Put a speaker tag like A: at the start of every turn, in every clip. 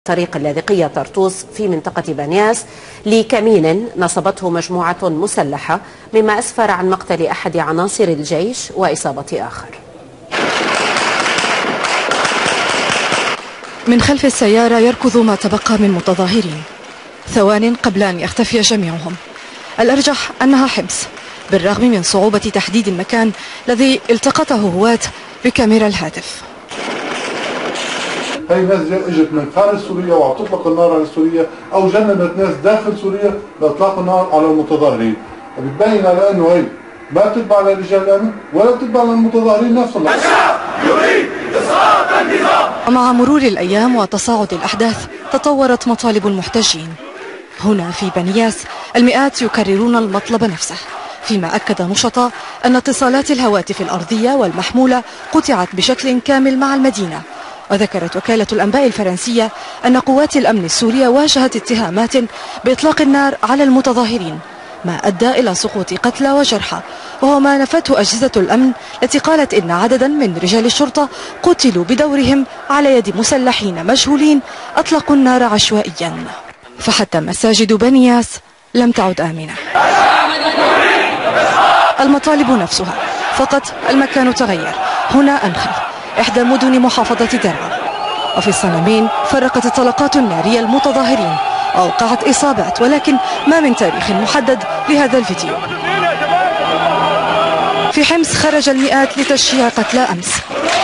A: طريق اللاذقية طرطوس في منطقة بنياس لكمين نصبته مجموعة مسلحة، مما أسفر عن مقتل أحد عناصر الجيش وإصابة آخر.
B: من خلف السيارة يركض ما تبقى من متظاهرين، ثوان قبل أن يختفي جميعهم. الأرجح أنها حمص، بالرغم من صعوبة تحديد المكان الذي التقطه هواة بكاميرا الهاتف.
C: هي ناس اجت من خارج سوريا وعم تطلق النار على سوريا، او جنبت ناس داخل سوريا لاطلاق النار على المتظاهرين، بتبين على انه هي ما بتتبع لرجال الامن ولا بتتبع للمتظاهرين نفسهم.
D: الشعب يريد اسقاط النظام.
B: ومع مرور الايام وتصاعد الاحداث تطورت مطالب المحتجين. هنا في بنياس المئات يكررون المطلب نفسه، فيما أكد نشطاء أن اتصالات الهواتف الأرضية والمحمولة قطعت بشكل كامل مع المدينة. وذكرت وكالة الأنباء الفرنسية أن قوات الأمن السورية واجهت اتهامات بإطلاق النار على المتظاهرين، ما أدى إلى سقوط قتلى وجرحى، وهو ما نفته أجهزة الأمن التي قالت إن عددا من رجال الشرطة قتلوا بدورهم على يد مسلحين مجهولين أطلقوا النار عشوائيا. فحتى مساجد بنياس لم تعد آمنة. المطالب نفسها، فقط المكان تغير. هنا أنخل، إحدى مدن محافظة درعا، وفي الصنمين فرقت الطلقات النارية المتظاهرين وأوقعت إصابات، ولكن ما من تاريخ محدد لهذا الفيديو. في حمص خرج المئات لتشييع قتلى أمس،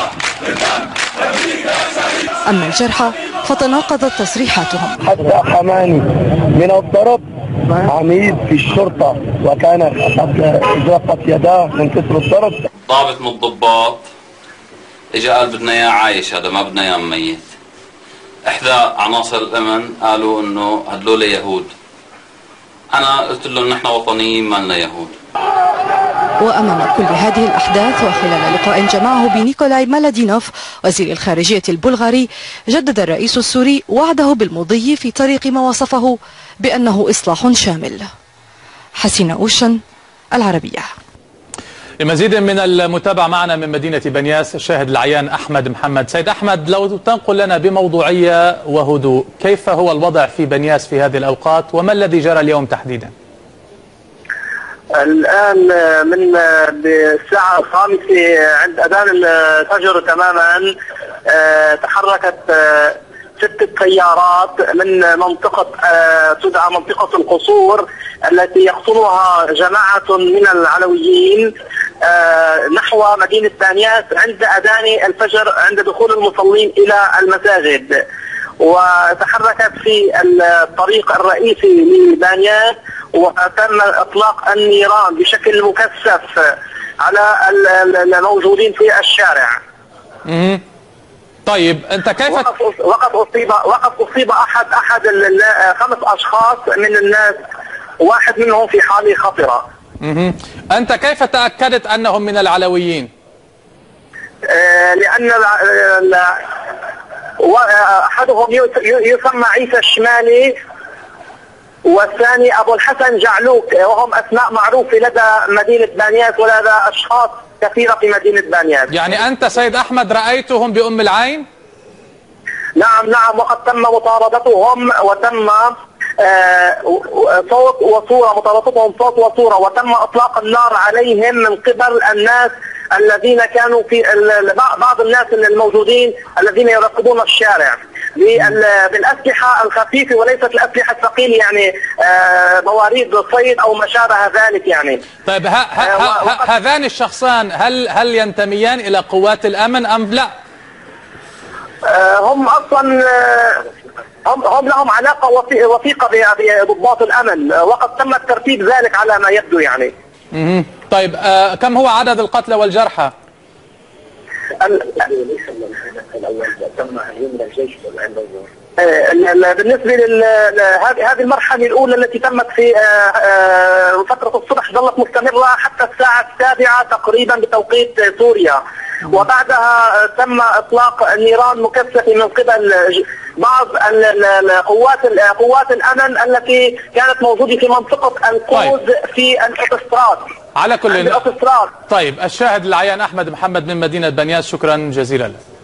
B: أما الجرحى فتناقضت تصريحاتهم.
E: حتى حماني من الضرب عميد في الشرطة وكان قد ازرقت يداه من كثر الضرب.
F: ضابط من الضباط اجى قال بدنا اياه عايش، هذا ما بدنا اياه ميت. احدى عناصر الامن قالوا انه هدول يهود. انا قلت لهم نحن وطنيين ما لنا يهود.
B: وأمام كل هذه الأحداث وخلال لقاء جمعه بنيكولاي مالادينوف وزير الخارجية البلغاري، جدد الرئيس السوري وعده بالمضي في طريق ما وصفه بأنه إصلاح شامل. حسين أوشن، العربية.
G: لمزيد من المتابعة معنا من مدينة بنياس الشاهد العيان أحمد محمد. سيد أحمد، لو تنقل لنا بموضوعية وهدوء، كيف هو الوضع في بنياس في هذه الأوقات وما الذي جرى اليوم تحديدا؟
E: الآن من الساعة 5 عند أذان الفجر تماما تحركت 6 سيارات من منطقة تدعى منطقة القصور التي يقصدها جماعة من العلويين نحو مدينة بنياس عند أذان الفجر، عند دخول المصلين إلى المساجد. وتحركت في الطريق الرئيسي لبنياس، وتم إطلاق النيران بشكل مكثف على الموجودين في الشارع.
G: طيب أنت كيف
E: وقد أصيب أحد 5 أشخاص من الناس، واحد منهم في حالة خطرة.
G: أنت كيف تأكدت أنهم من العلويين؟
E: لأن أحدهم يسمى عيسى الشمالي، والثاني أبو الحسن جعلوك، وهم أسماء معروفة لدى مدينة بنياس ولدى أشخاص كثيرة في مدينة بنياس.
G: يعني أنت سيد أحمد رأيتهم بأم العين؟
E: نعم، وقد تم مطاردتهم وتم صوت وصورة، مطاردتهم صوت وصورة، وتم إطلاق النار عليهم من قبل الناس الذين كانوا في بعض الناس الموجودين الذين يراقبون الشارع بالأسلحة الخفيفة وليست الأسلحة الثقيلة، يعني بواريد الصيد أو ما شابه ذلك يعني.
G: طيب هذان الشخصان هل ينتميان إلى قوات الأمن أم لا؟
E: هم أصلا هم لهم علاقة وثيقة بضباط الأمن، وقد تم ترتيب ذلك على ما يبدو يعني.
G: طيب كم هو عدد القتلى والجرحى؟
E: بالنسبة لهذه المرحلة الأولى التي تمت في فترة الصبح ظلت مستمرة حتى الساعة 7 تقريبا بتوقيت سوريا، وبعدها تم إطلاق النيران مكثفة من قبل بعض قوات الأمن التي كانت موجودة في منطقة القوز في الأوتوستراد.
G: على كل طيب الشاهد العيان أحمد محمد من مدينة بنياس، شكرا جزيلا لك.